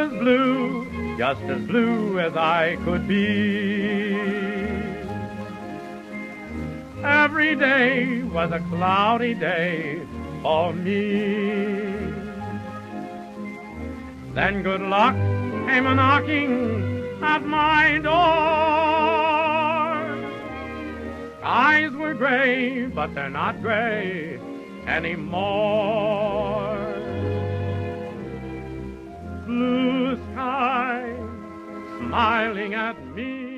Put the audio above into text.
just as blue as I could be. Every day was a cloudy day for me. Then good luck came a-knocking at my door. Skies were gray, but they're not gray anymore. Blue sky smiling at me.